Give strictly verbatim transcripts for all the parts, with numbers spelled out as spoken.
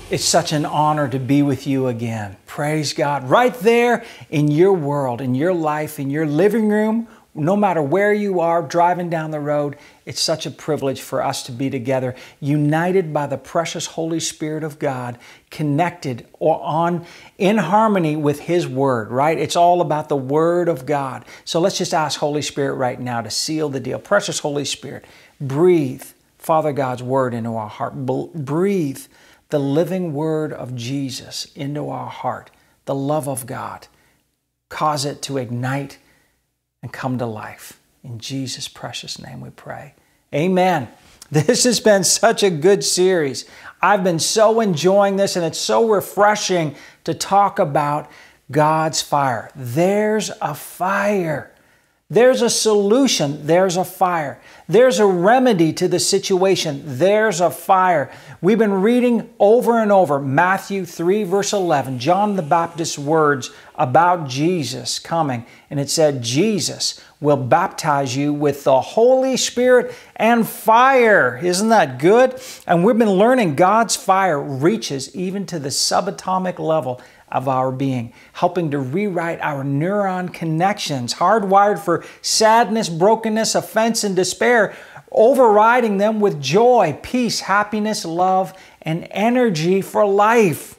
It's such an honor to be with you again. Praise God. Right there in your world, in your life, in your living room, no matter where you are, driving down the road, it's such a privilege for us to be together, united by the precious Holy Spirit of God, connected or on in harmony with His Word, right? It's all about the Word of God. So let's just ask Holy Spirit right now to seal the deal. Precious Holy Spirit, breathe Father God's Word into our heart. Breathe the living Word of Jesus into our heart, the love of God. Cause it to ignite and come to life. In Jesus' precious name we pray. Amen. This has been such a good series. I've been so enjoying this, and it's so refreshing to talk about God's fire. There's a fire. There's a solution. There's a fire. There's a remedy to the situation. There's a fire. We've been reading over and over Matthew three, verse eleven, John the Baptist's words about Jesus coming. And it said, Jesus will baptize you with the Holy Spirit and fire. Isn't that good? And we've been learning God's fire reaches even to the subatomic level of our being, helping to rewrite our neuron connections, hardwired for sadness, brokenness, offense, and despair, overriding them with joy, peace, happiness, love, and energy for life.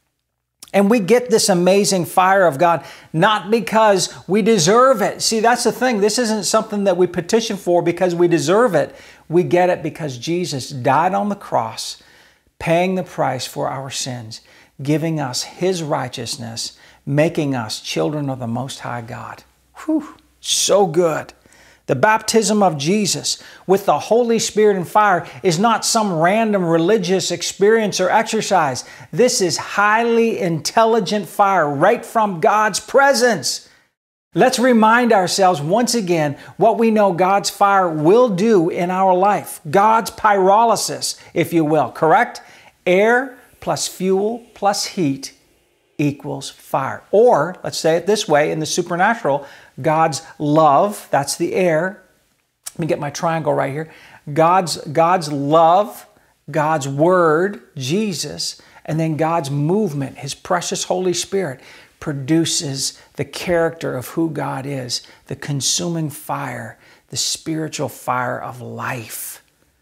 And we get this amazing fire of God, not because we deserve it. See, that's the thing. This isn't something that we petition for because we deserve it. We get it because Jesus died on the cross, paying the price for our sins, giving us His righteousness, making us children of the Most High God. Whew, so good. The baptism of Jesus with the Holy Spirit and fire is not some random religious experience or exercise. This is highly intelligent fire right from God's presence. Let's remind ourselves once again what we know God's fire will do in our life. God's pyrolysis, if you will, correct? Air plus fuel plus heat equals fire. Or, let's say it this way, in the supernatural, God's love, that's the air. Let me get my triangle right here. God's, God's love, God's word, Jesus, and then God's movement, His precious Holy Spirit, produces the character of who God is, the consuming fire, the spiritual fire of life.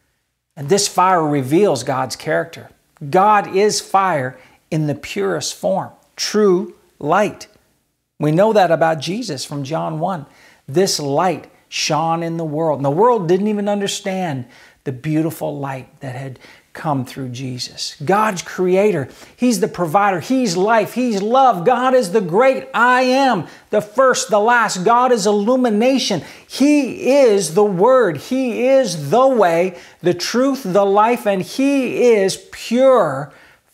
And this fire reveals God's character. God is fire in the purest form, true light. We know that about Jesus from John one. This light shone in the world. And the world didn't even understand the beautiful light that had come through Jesus. God's creator. He's the provider. He's life. He's love. God is the great I am, the first, the last. God is illumination. He is the Word. He is the way, the truth, the life, and He is pure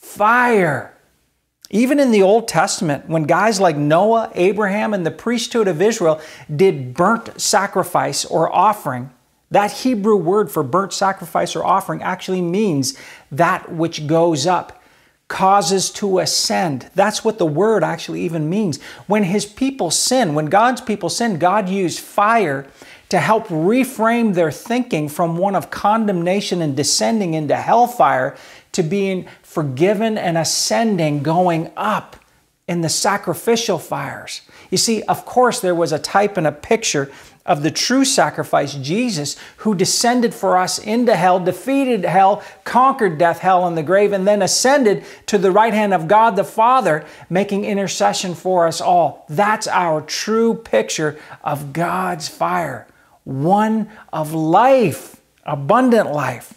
fire. Even in the Old Testament, when guys like Noah, Abraham, and the priesthood of Israel did burnt sacrifice or offering, that Hebrew word for burnt sacrifice or offering actually means that which goes up, causes to ascend. That's what the word actually even means. When His people sin, when God's people sin, God used fire to help reframe their thinking from one of condemnation and descending into hellfire to being forgiven and ascending, going up in the sacrificial fires. You see, of course, there was a type and a picture of the true sacrifice, Jesus, who descended for us into hell, defeated hell, conquered death, hell, and the grave, and then ascended to the right hand of God the Father, making intercession for us all. That's our true picture of God's fire, one of life, abundant life.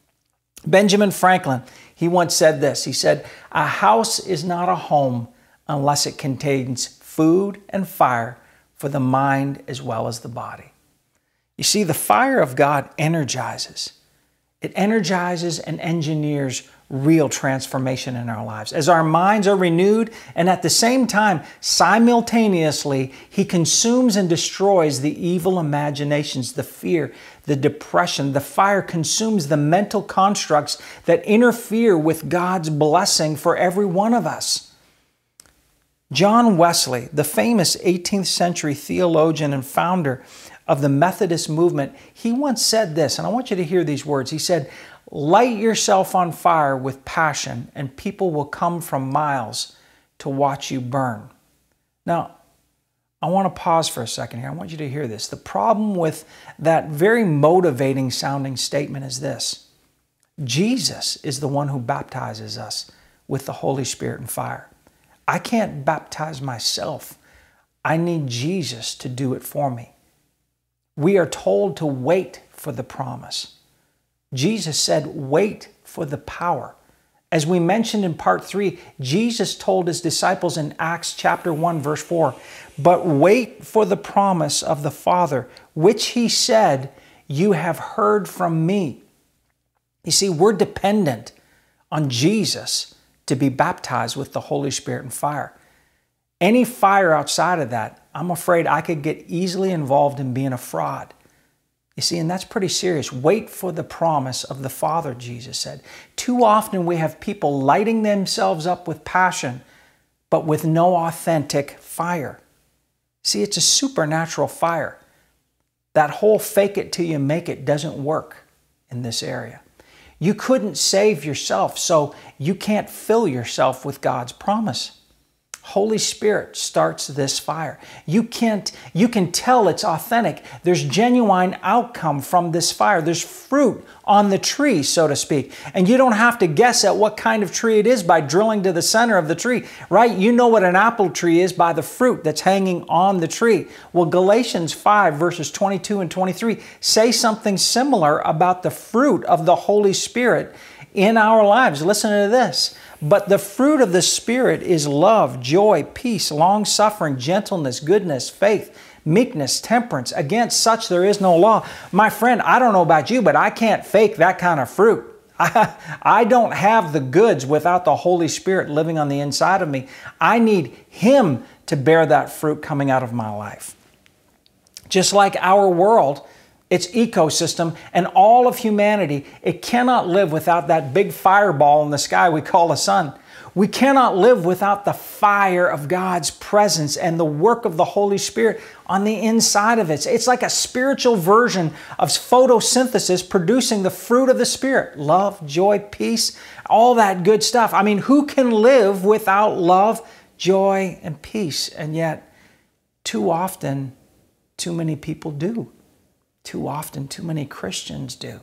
Benjamin Franklin, he once said this. He said, "A house is not a home unless it contains food and fire for the mind as well as the body." You see, the fire of God energizes. It energizes and engineers real transformation in our lives. As our minds are renewed, and at the same time, simultaneously, He consumes and destroys the evil imaginations, the fear, the depression. The fire consumes the mental constructs that interfere with God's blessing for every one of us. John Wesley, the famous eighteenth century theologian and founder of the Methodist movement, he once said this, and I want you to hear these words. He said, "Light yourself on fire with passion, and people will come from miles to watch you burn." Now, I want to pause for a second here. I want you to hear this. The problem with that very motivating sounding statement is this: Jesus is the one who baptizes us with the Holy Spirit and fire. I can't baptize myself. I need Jesus to do it for me. We are told to wait for the promise. Jesus said, wait for the power. As we mentioned in part three, Jesus told his disciples in Acts chapter one, verse four, "But wait for the promise of the Father, which he said, you have heard from me." You see, we're dependent on Jesus to be baptized with the Holy Spirit and fire. Any fire outside of that, I'm afraid I could get easily involved in being a fraud. You see, and that's pretty serious. Wait for the promise of the Father, Jesus said. Too often we have people lighting themselves up with passion, but with no authentic fire. See, it's a supernatural fire. That whole fake it till you make it doesn't work in this area. You couldn't save yourself, so you can't fill yourself with God's promise. Holy Spirit starts this fire. You can't, you can tell it's authentic. There's genuine outcome from this fire. There's fruit on the tree, so to speak. And you don't have to guess at what kind of tree it is by drilling to the center of the tree, right? You know what an apple tree is by the fruit that's hanging on the tree. Well, Galatians five, verses twenty-two and twenty-three say something similar about the fruit of the Holy Spirit in our lives. Listen to this. "But the fruit of the Spirit is love, joy, peace, long-suffering, gentleness, goodness, faith, meekness, temperance. Against such there is no law." My friend, I don't know about you, but I can't fake that kind of fruit. I, I don't have the goods without the Holy Spirit living on the inside of me. I need Him to bear that fruit coming out of my life. Just like our world, its ecosystem, and all of humanity, it cannot live without that big fireball in the sky we call the sun. We cannot live without the fire of God's presence and the work of the Holy Spirit on the inside of it. It's like a spiritual version of photosynthesis producing the fruit of the Spirit. Love, joy, peace, all that good stuff. I mean, who can live without love, joy, and peace? And yet, too often, too many people do. Too often, too many Christians do.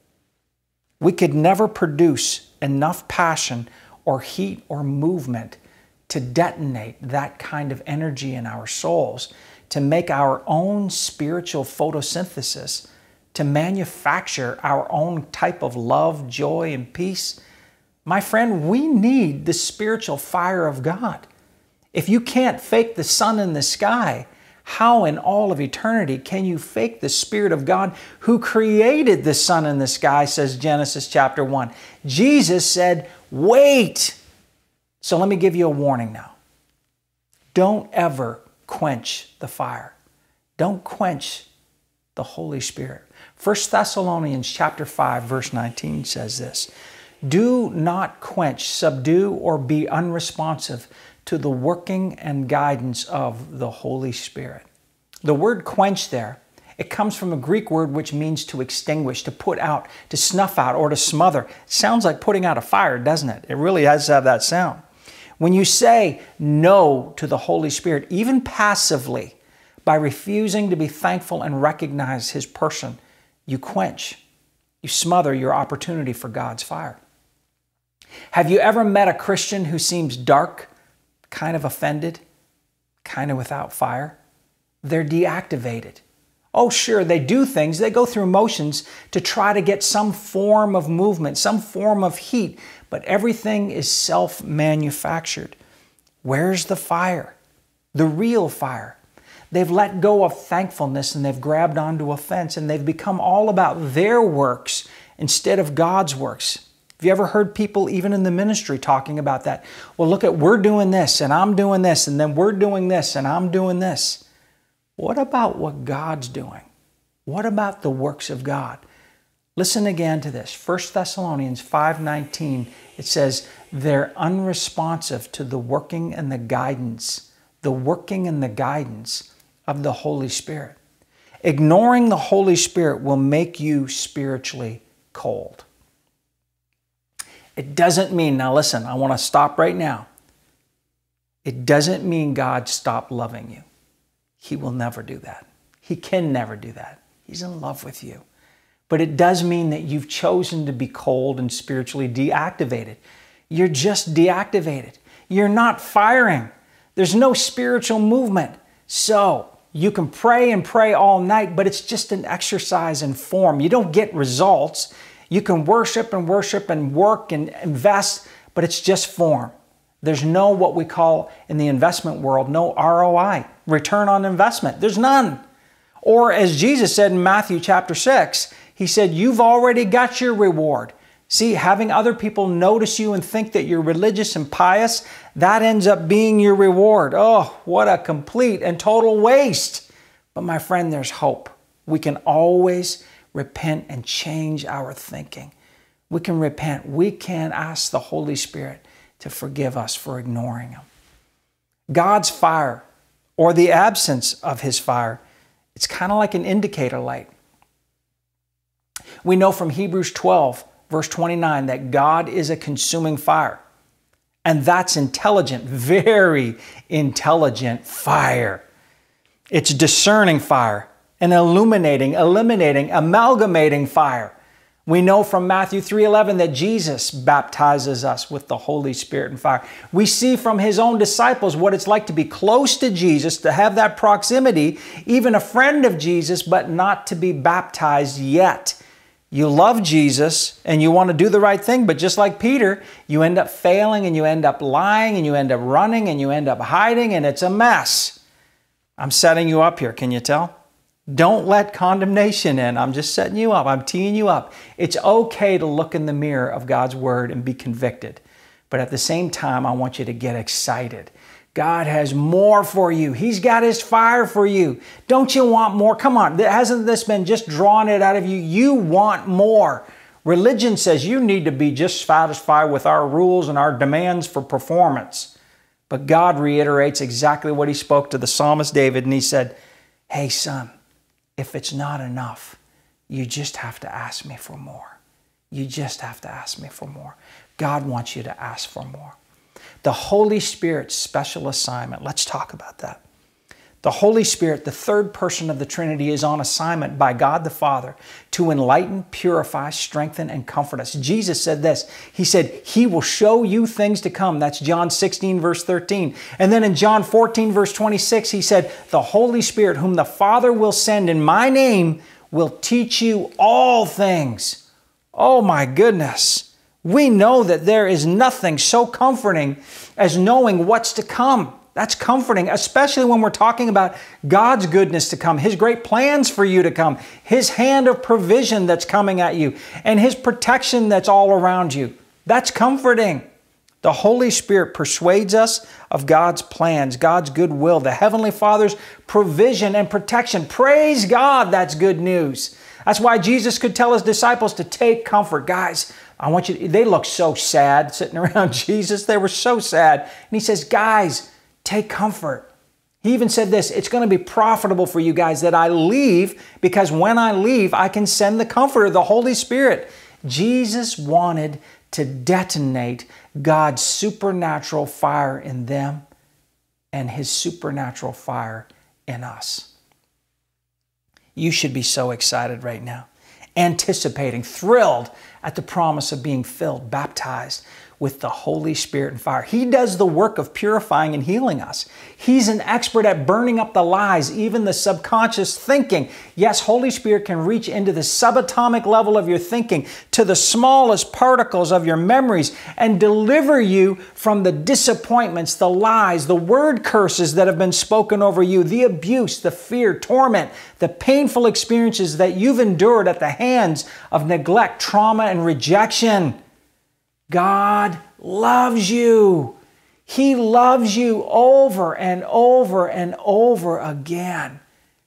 We could never produce enough passion or heat or movement to detonate that kind of energy in our souls, to make our own spiritual photosynthesis, to manufacture our own type of love, joy, and peace. My friend, we need the spiritual fire of God. If you can't fake the sun in the sky, how in all of eternity can you fake the Spirit of God who created the sun and the sky, says Genesis chapter one. Jesus said, wait. So let me give you a warning now. Don't ever quench the fire. Don't quench the Holy Spirit. First Thessalonians chapter five, verse nineteen says this: "Do not quench, subdue, or be unresponsive to the working and guidance of the Holy Spirit." The word quench there, it comes from a Greek word which means to extinguish, to put out, to snuff out, or to smother. It sounds like putting out a fire, doesn't it? It really has to have that sound. When you say no to the Holy Spirit, even passively, by refusing to be thankful and recognize His person, you quench, you smother your opportunity for God's fire. Have you ever met a Christian who seems dark, kind of offended, kind of without fire? They're deactivated. Oh, sure, they do things. They go through motions to try to get some form of movement, some form of heat, but everything is self-manufactured. Where's the fire? The real fire. They've let go of thankfulness and they've grabbed onto offense and they've become all about their works instead of God's works. Have you ever heard people, even in the ministry, talking about that? Well, look at, we're doing this, and I'm doing this, and then we're doing this, and I'm doing this. What about what God's doing? What about the works of God? Listen again to this. First Thessalonians five nineteen, it says, "They're unresponsive to the working and the guidance, the working and the guidance of the Holy Spirit." Ignoring the Holy Spirit will make you spiritually cold. It doesn't mean, now listen, I want to stop right now. It doesn't mean God stopped loving you. He will never do that. He can never do that. He's in love with you. But it does mean that you've chosen to be cold and spiritually deactivated. You're just deactivated. You're not firing. There's no spiritual movement. So you can pray and pray all night, but it's just an exercise in form. You don't get results. You can worship and worship and work and invest, but it's just form. There's no what we call in the investment world, no R O I, return on investment. There's none. Or as Jesus said in Matthew chapter six, he said, you've already got your reward. See, having other people notice you and think that you're religious and pious, that ends up being your reward. Oh, what a complete and total waste. But my friend, there's hope. We can always repent and change our thinking. We can repent. We can ask the Holy Spirit to forgive us for ignoring Him. God's fire, or the absence of His fire, it's kind of like an indicator light. We know from Hebrews twelve, verse twenty-nine, that God is a consuming fire. And that's intelligent, very intelligent fire. It's discerning fire, an illuminating, eliminating, amalgamating fire. We know from Matthew three eleven that Jesus baptizes us with the Holy Spirit and fire. We see from His own disciples what it's like to be close to Jesus, to have that proximity, even a friend of Jesus, but not to be baptized yet. You love Jesus and you want to do the right thing, but just like Peter, you end up failing and you end up lying and you end up running and you end up hiding, and it's a mess. I'm setting you up here, can you tell? Don't let condemnation in. I'm just setting you up. I'm teeing you up. It's okay to look in the mirror of God's Word and be convicted. But at the same time, I want you to get excited. God has more for you. He's got His fire for you. Don't you want more? Come on. Hasn't this been just drawing it out of you? You want more. Religion says you need to be just satisfied with our rules and our demands for performance. But God reiterates exactly what He spoke to the psalmist David, and He said, hey, son, if it's not enough, you just have to ask me for more. You just have to ask me for more. God wants you to ask for more. The Holy Spirit's special assignment, let's talk about that. The Holy Spirit, the third person of the Trinity, is on assignment by God the Father to enlighten, purify, strengthen, and comfort us. Jesus said this. He said, He will show you things to come. That's John sixteen, verse thirteen. And then in John fourteen, verse twenty-six, He said, the Holy Spirit, whom the Father will send in my name, will teach you all things. Oh my goodness. We know that there is nothing so comforting as knowing what's to come. That's comforting, especially when we're talking about God's goodness to come, His great plans for you to come, His hand of provision that's coming at you, and His protection that's all around you. That's comforting. The Holy Spirit persuades us of God's plans, God's goodwill, the Heavenly Father's provision and protection. Praise God, that's good news. That's why Jesus could tell His disciples to take comfort. Guys, I want you to, they looked so sad sitting around Jesus. They were so sad. And He says, guys, take comfort. He even said this, it's going to be profitable for you guys that I leave, because when I leave, I can send the Comforter, the Holy Spirit. Jesus wanted to detonate God's supernatural fire in them and His supernatural fire in us. You should be so excited right now, anticipating, thrilled at the promise of being filled, baptized with the Holy Spirit and fire. He does the work of purifying and healing us. He's an expert at burning up the lies, even the subconscious thinking. Yes, Holy Spirit can reach into the subatomic level of your thinking, to the smallest particles of your memories, and deliver you from the disappointments, the lies, the word curses that have been spoken over you, the abuse, the fear, torment, the painful experiences that you've endured at the hands of neglect, trauma, and rejection. God loves you. He loves you over and over and over again.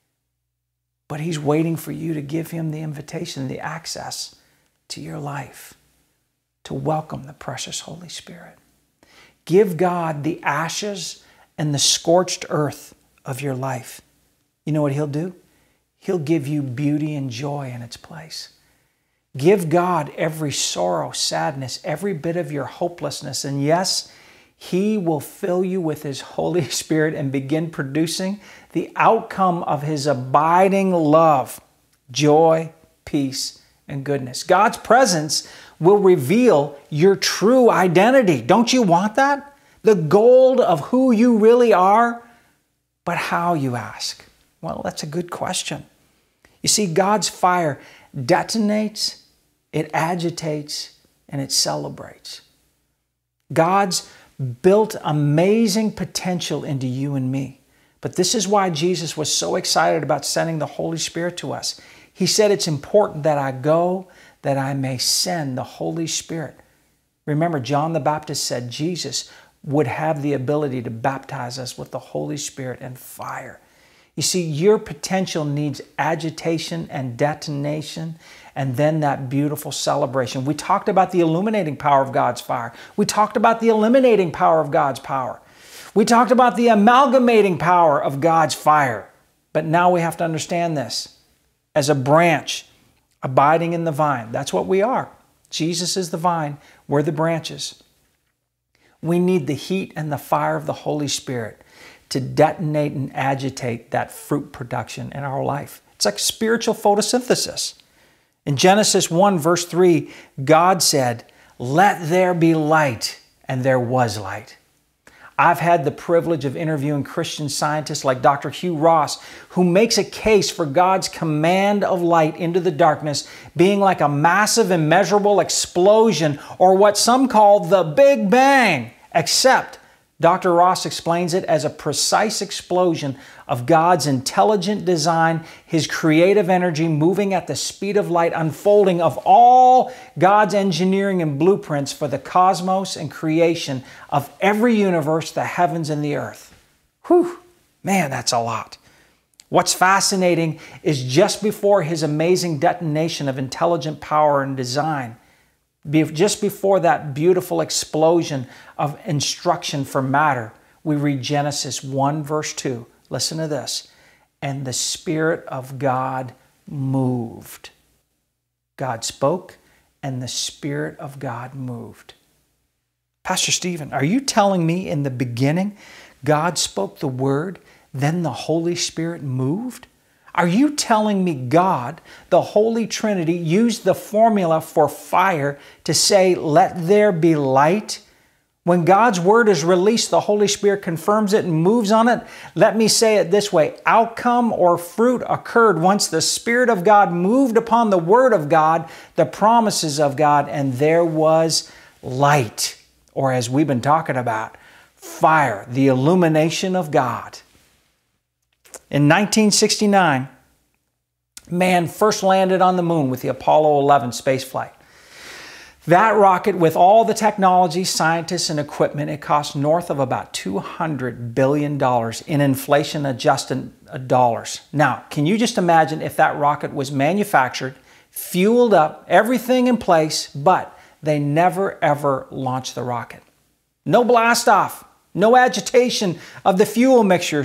But He's waiting for you to give Him the invitation, the access to your life, to welcome the precious Holy Spirit. Give God the ashes and the scorched earth of your life. You know what He'll do? He'll give you beauty and joy in its place. Give God every sorrow, sadness, every bit of your hopelessness. And yes, He will fill you with His Holy Spirit and begin producing the outcome of His abiding love, joy, peace, and goodness. God's presence will reveal your true identity. Don't you want that? The gold of who you really are? But how, you ask? Well, that's a good question. You see, God's fire detonates, it agitates, and it celebrates. God's built amazing potential into you and me. But this is why Jesus was so excited about sending the Holy Spirit to us. He said, it's important that I go, that I may send the Holy Spirit. Remember, John the Baptist said Jesus would have the ability to baptize us with the Holy Spirit and fire. You see, your potential needs agitation and detonation, and then that beautiful celebration. We talked about the illuminating power of God's fire. We talked about the eliminating power of God's power. We talked about the amalgamating power of God's fire. But now we have to understand this. As a branch abiding in the vine, that's what we are. Jesus is the vine, we're the branches. We need the heat and the fire of the Holy Spirit to detonate and agitate that fruit production in our life. It's like spiritual photosynthesis. In Genesis one, verse three, God said, "Let there be light," and there was light. I've had the privilege of interviewing Christian scientists like Doctor Hugh Ross, who makes a case for God's command of light into the darkness being like a massive, immeasurable explosion, or what some call the Big Bang, except Doctor Ross explains it as a precise explosion of God's intelligent design, His creative energy moving at the speed of light, unfolding of all God's engineering and blueprints for the cosmos and creation of every universe, the heavens and the earth. Whew, man, that's a lot. What's fascinating is just before His amazing detonation of intelligent power and design, just before that beautiful explosion of instruction for matter, we read Genesis one, verse two. Listen to this. And the Spirit of God moved. God spoke, and the Spirit of God moved. Pastor Stephen, are you telling me in the beginning God spoke the word, then the Holy Spirit moved? Are you telling me God, the Holy Trinity, used the formula for fire to say, "Let there be light"? When God's word is released, the Holy Spirit confirms it and moves on it. Let me say it this way. Outcome or fruit occurred once the Spirit of God moved upon the Word of God, the promises of God, and there was light. Or as we've been talking about, fire, the illumination of God. In nineteen sixty-nine, man first landed on the moon with the Apollo eleven spaceflight. That rocket, with all the technology, scientists, and equipment, it cost north of about two hundred billion dollars in inflation-adjusted dollars. Now, can you just imagine if that rocket was manufactured, fueled up, everything in place, but they never ever launched the rocket? No blast off, no agitation of the fuel mixture.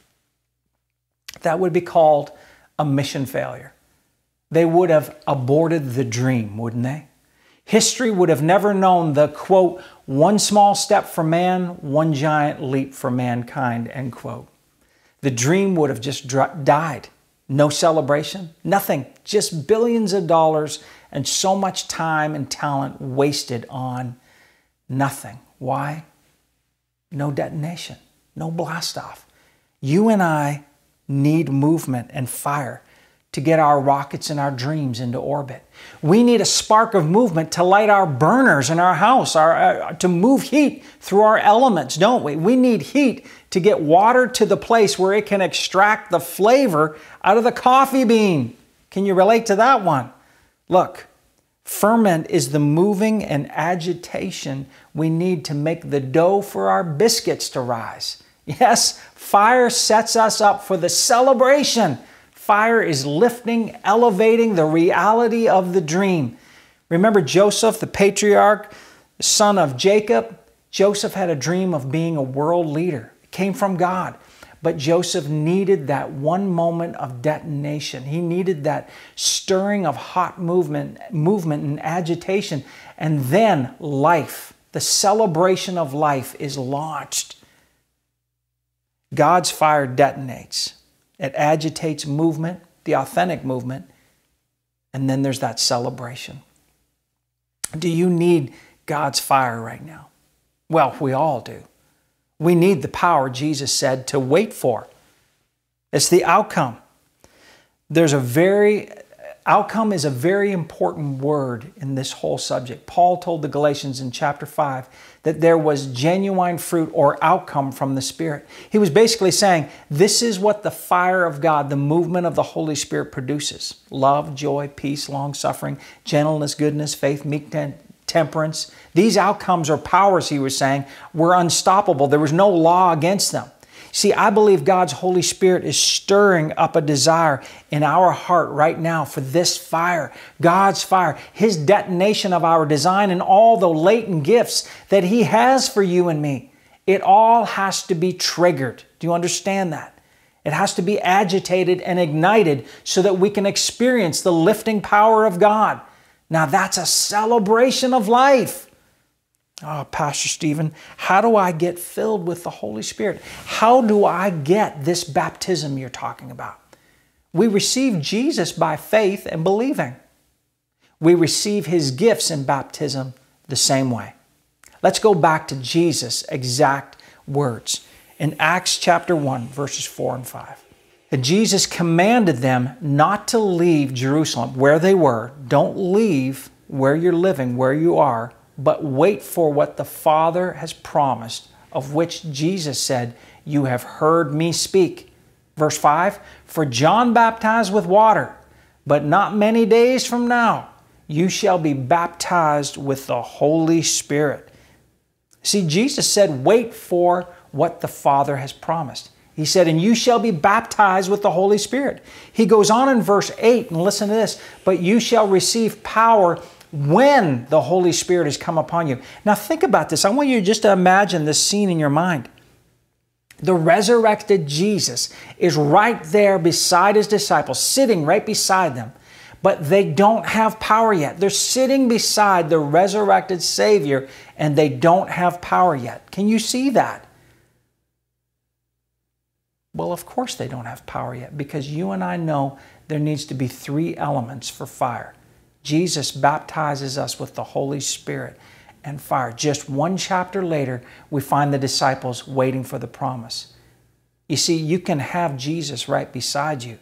That would be called a mission failure. They would have aborted the dream, wouldn't they? History would have never known the, quote, one small step for man, one giant leap for mankind, end quote. The dream would have just died. No celebration, nothing, just billions of dollars and so much time and talent wasted on nothing. Why? No detonation, no blast off. You and I need movement and fire to get our rockets and our dreams into orbit. We need a spark of movement to light our burners in our house, our, uh, to move heat through our elements, don't we? We need heat to get water to the place where it can extract the flavor out of the coffee bean. Can you relate to that one? Look, ferment is the moving and agitation we need to make the dough for our biscuits to rise. Yes, fire sets us up for the celebration. Fire is lifting, elevating the reality of the dream. Remember Joseph, the patriarch, son of Jacob? Joseph had a dream of being a world leader. It came from God. But Joseph needed that one moment of detonation. He needed that stirring of hot movement, movement and agitation. And then life, the celebration of life, is launched. God's fire detonates. It agitates movement, the authentic movement. And then there's that celebration. Do you need God's fire right now? Well, we all do. We need the power, Jesus said, to wait for. It's the outcome. There's a very, outcome is a very important word in this whole subject. Paul told the Galatians in chapter five that there was genuine fruit or outcome from the Spirit. He was basically saying, this is what the fire of God, the movement of the Holy Spirit produces. Love, joy, peace, long-suffering, gentleness, goodness, faith, meekness, temperance. These outcomes or powers, he was saying, were unstoppable. There was no law against them. See, I believe God's Holy Spirit is stirring up a desire in our heart right now for this fire, God's fire, His detonation of our design and all the latent gifts that He has for you and me. It all has to be triggered. Do you understand that? It has to be agitated and ignited so that we can experience the lifting power of God. Now that's a celebration of life. Oh, Pastor Stephen, how do I get filled with the Holy Spirit? How do I get this baptism you're talking about? We receive Jesus by faith and believing. We receive His gifts in baptism the same way. Let's go back to Jesus' exact words in Acts chapter one, verses four and five. And Jesus commanded them not to leave Jerusalem, where they were. Don't leave where you're living, where you are, but wait for what the Father has promised, of which Jesus said, you have heard me speak. Verse five, for John baptized with water, but not many days from now, you shall be baptized with the Holy Spirit. See, Jesus said, wait for what the Father has promised. He said, and you shall be baptized with the Holy Spirit. He goes on in verse eight, and listen to this, but you shall receive power when the Holy Spirit has come upon you. Now think about this. I want you just to imagine this scene in your mind. The resurrected Jesus is right there beside His disciples, sitting right beside them, but they don't have power yet. They're sitting beside the resurrected Savior, and they don't have power yet. Can you see that? Well, of course they don't have power yet, because you and I know there needs to be three elements for fire. Jesus baptizes us with the Holy Spirit and fire. Just one chapter later, we find the disciples waiting for the promise. You see, you can have Jesus right beside you,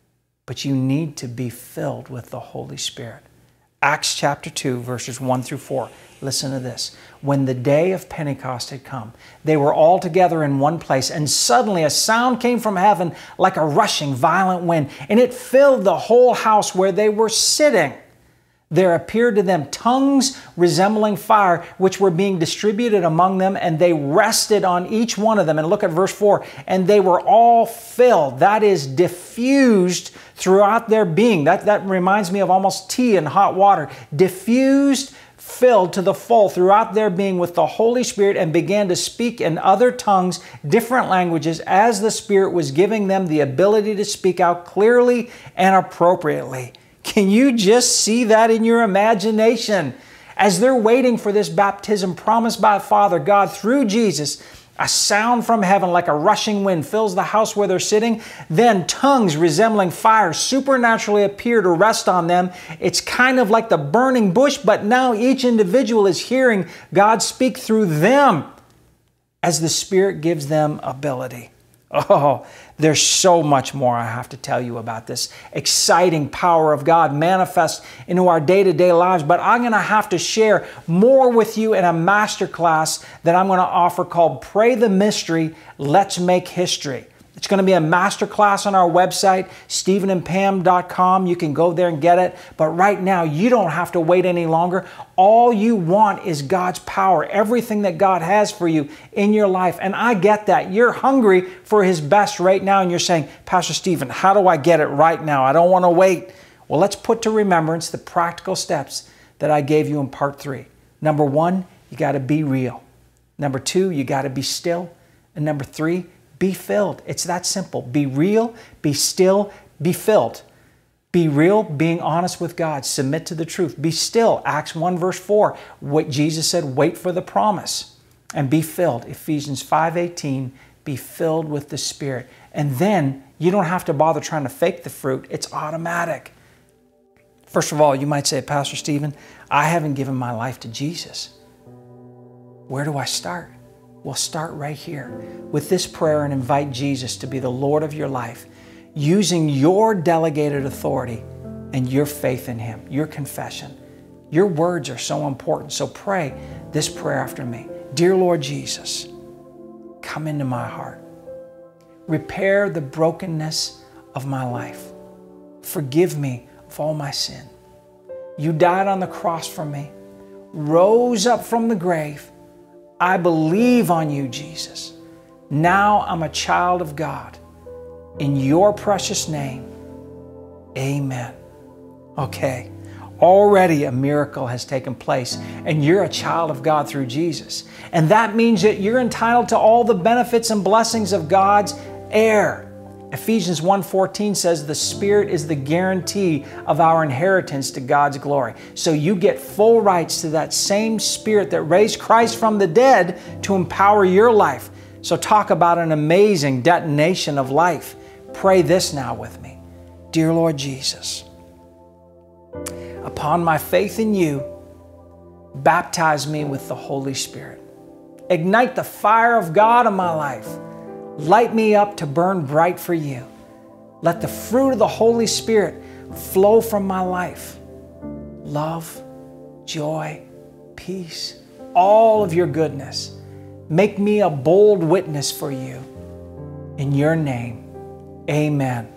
but you need to be filled with the Holy Spirit. Acts chapter two, verses one through four. Listen to this. When the day of Pentecost had come, they were all together in one place, and suddenly a sound came from heaven like a rushing violent wind, and it filled the whole house where they were sitting. There appeared to them tongues resembling fire, which were being distributed among them, and they rested on each one of them. And look at verse four. And they were all filled, that is, diffused throughout their being. That, that reminds me of almost tea and hot water. Diffused, filled to the full throughout their being with the Holy Spirit, and began to speak in other tongues, different languages, as the Spirit was giving them the ability to speak out clearly and appropriately. Can you just see that in your imagination? As they're waiting for this baptism promised by Father God through Jesus, a sound from heaven like a rushing wind fills the house where they're sitting. Then tongues resembling fire supernaturally appear to rest on them. It's kind of like the burning bush, but now each individual is hearing God speak through them as the Spirit gives them ability. Oh, there's so much more I have to tell you about this exciting power of God manifest into our day-to-day lives, but I'm going to have to share more with you in a masterclass that I'm going to offer called Pray the Mystery, Let's Make History. It's going to be a masterclass on our website, stephen and pam dot com. You can go there and get it. But right now, you don't have to wait any longer. All you want is God's power, everything that God has for you in your life. And I get that. You're hungry for His best right now, and you're saying, Pastor Stephen, how do I get it right now? I don't want to wait. Well, let's put to remembrance the practical steps that I gave you in part three. Number one, you got to be real. Number two, you got to be still. And number three, Be filled. It's that simple. Be real, be still, be filled. Be real, being honest with God. Submit to the truth. Be still. Acts one verse four. What Jesus said, wait for the promise. And be filled. Ephesians five eighteen. Be filled with the Spirit. And then you don't have to bother trying to fake the fruit. It's automatic. First of all, you might say, Pastor Stephen, I haven't given my life to Jesus. Where do I start? Well, start right here with this prayer and invite Jesus to be the Lord of your life, using your delegated authority and your faith in Him, your confession. Your words are so important. So pray this prayer after me. Dear Lord Jesus, come into my heart. Repair the brokenness of my life. Forgive me of all my sin. You died on the cross for me, rose up from the grave. I believe on you, Jesus. Now I'm a child of God. In your precious name, amen. Okay, already a miracle has taken place, and you're a child of God through Jesus. And that means that you're entitled to all the benefits and blessings of God's heir. Ephesians one fourteen says the Spirit is the guarantee of our inheritance to God's glory. So you get full rights to that same Spirit that raised Christ from the dead to empower your life. So talk about an amazing detonation of life. Pray this now with me. Dear Lord Jesus, upon my faith in you, baptize me with the Holy Spirit. Ignite the fire of God in my life. Light me up to burn bright for you. Let the fruit of the Holy Spirit flow from my life. Love, joy, peace, all of your goodness. Make me a bold witness for you. In your name, amen.